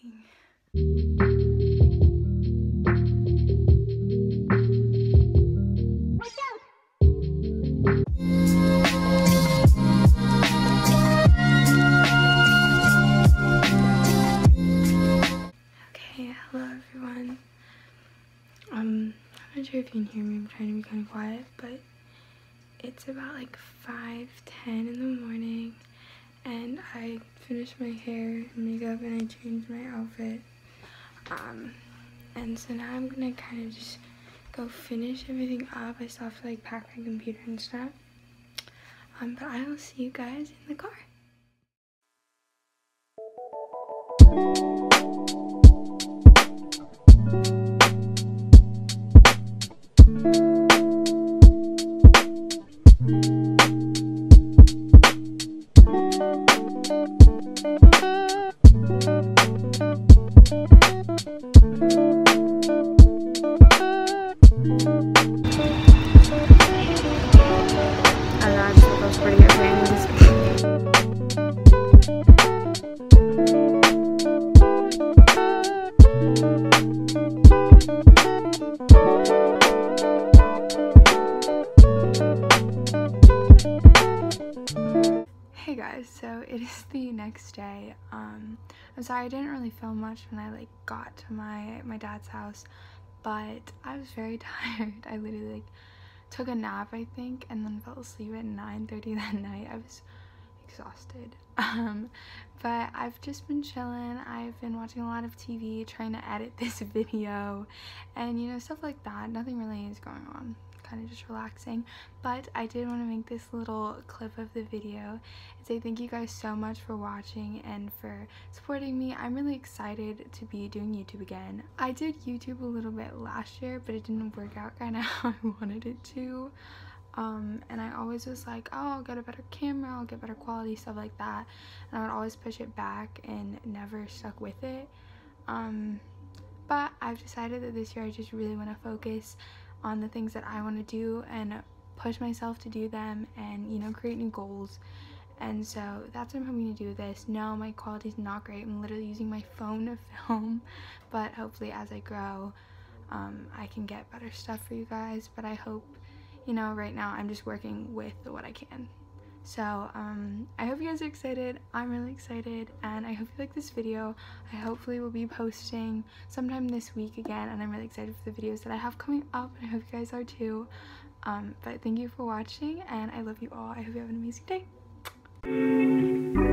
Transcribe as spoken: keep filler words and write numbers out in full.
amazing. Okay, hello everyone. Um, I'm not sure if you can hear me. I'm trying to be kind of quiet, but it's about like five ten in the morning, and I finished my hair and makeup and I changed my outfit. Um, and so now I'm gonna kind of just go finish everything up. I still have to like pack my computer and stuff. Um, but I will see you guys in the car. Hey guys, so it is the next day. um I'm sorry I didn't really film much when I like got to my my dad's house, but I was very tired. I literally like took a nap, I think, and then fell asleep at nine thirty that night. I was exhausted. Um but I've just been chilling. I've been watching a lot of T V, trying to edit this video and you know, stuff like that. Nothing really is going on, kind of just relaxing. But I did want to make this little clip of the video and say thank you guys so much for watching and for supporting me. I'm really excited to be doing YouTube again. I did YouTube a little bit last year, but it didn't work out kind of how I wanted it to. Um, and I always was like, oh, I'll get a better camera, I'll get better quality, stuff like that. And I would always push it back and never stuck with it. Um, but I've decided that this year I just really want to focus on the things that I want to do and push myself to do them and, you know, create new goals. And so that's what I'm hoping to do with this. No, my quality is not great. I'm literally using my phone to film, but hopefully as I grow, um, I can get better stuff for you guys. But I hope, you know, right now I'm just working with what I can. So um I hope you guys are excited. I'm really excited, and I hope you like this video. I hopefully will be posting sometime this week again, and I'm really excited for the videos that I have coming up, and I hope you guys are too. Um but thank you for watching, and I love you all. I hope you have an amazing day.